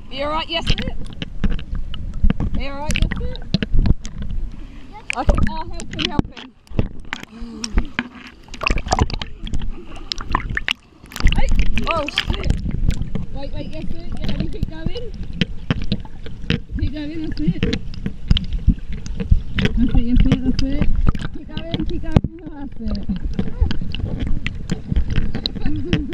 You alright, Yesith? Are you alright, Yesith? Okay, I'll help him. Hey! Oh shit! Wait, Yesith, yeah, you keep going. Keep going, that's it. That's it, Yesith, that's it. Keep going, that's it.